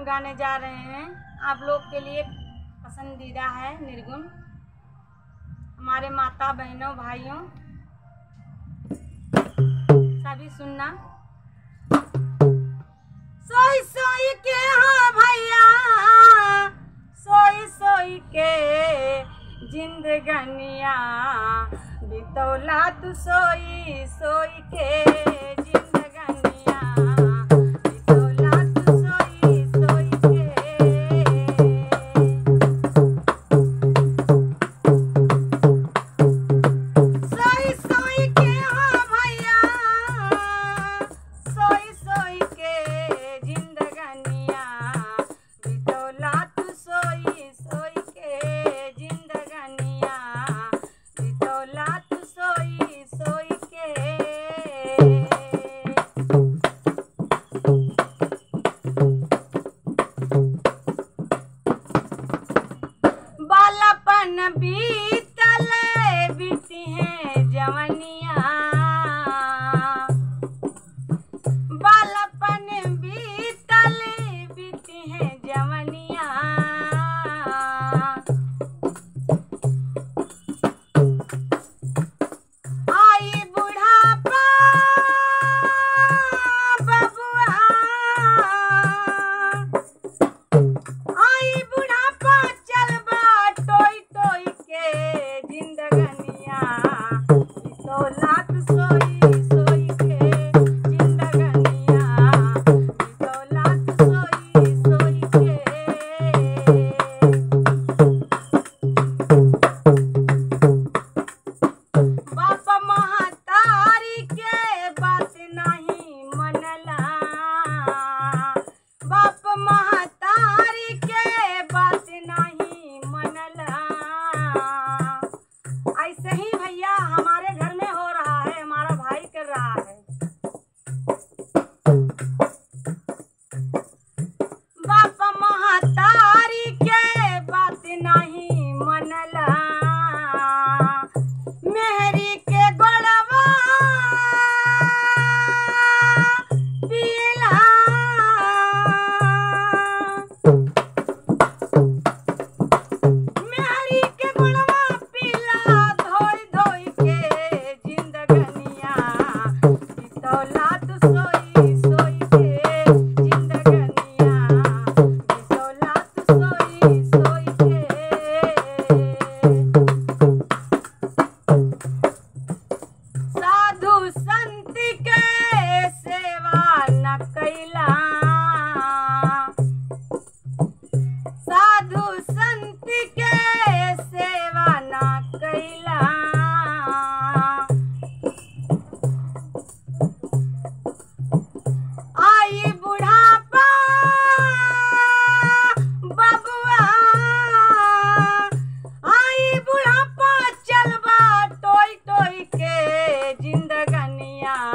गाने जा रहे हैं। आप लोग के लिए पसंदीदा है निर्गुण। हमारे माता बहनों भाइयों सभी सुनना। सोई सोई के हाँ भैया, सोई सोई के जिंदगनिया बितौला तू सोई सोई के जिंदगनिया बितौला तू सोई सोई के। सोई सोई के हाँ भैया, सोई सोई के जिंदगनिया बितौला तू सोई सोई के जिंदगनिया बितौला तू सोई सोई के। बालापन बीतल बीती है जवनिया, बालापन बीतल बीती है जवनिया। आई बुढ़ापा बबुआ, आई बुढ़ापा चलबा टोई टोई के जिंदगनिया बितौला तू सोई सोई के जिंदगनिया बितौला तू सोई सोई के। बाप महतारी के बात नहीं मनला, बाप महतारी के बात नहीं मनला। ऐसे ही भैया हमारे घर में हो रहा है, हमारा भाई कर रहा है। बाप महतारी के बात नहीं मनला, मेहरी के गोड़वा पीला, मेहरी के गोड़वा पीला धोई धोई के जिंदगनिया बितौला तू सोई सोई के जिंदगनिया बितौला तू सोई सोई के। साधु संत के सेवा न कैला, साधु संत के सेवा न कैला। आई बुढ़ापा बबुआ, आई बुढ़ापा चलबा टोई टोई के जिंदगनिया